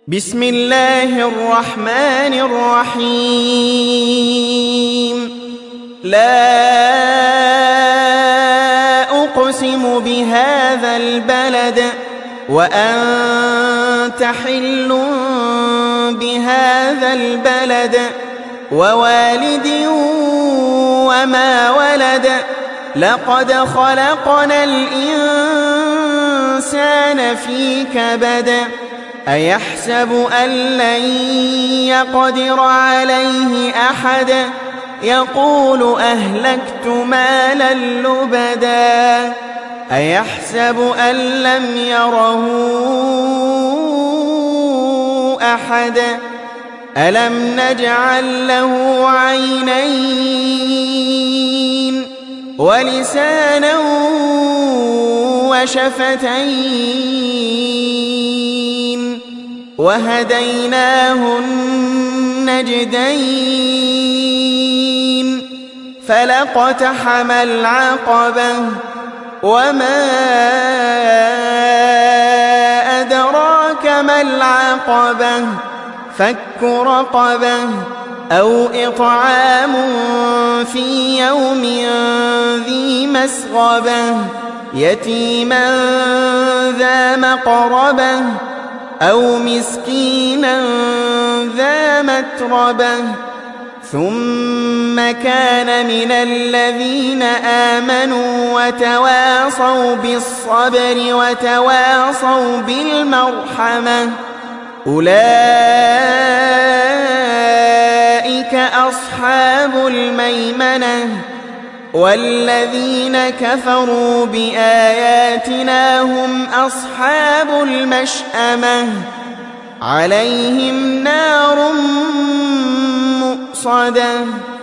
بسم الله الرحمن الرحيم. لا أقسم بهذا البلد وأنت حل بهذا البلد ووالد وما ولد. لقد خلقنا الإنسان في كبد. أيحسب أن لن يقدر عليه أحد. يقول أهلكت مالا لبدا. أيحسب أن لم يره أحد. ألم نجعل له عينين ولسانا وشفتين وهديناه النجدين. فلاقتحم العقبة وما أدراك ما العقبة. فك رقبة أو إطعام في يوم ذي مسغبة يتيما ذا مقربة أو مسكينا ذا متربة. ثم كان من الذين آمنوا وتواصوا بالصبر وتواصوا بالمرحمة. أولئك أصحاب الميمنة. والذين كفروا بآياتنا هم أصحاب المشأمة. عليهم نار مؤصدة.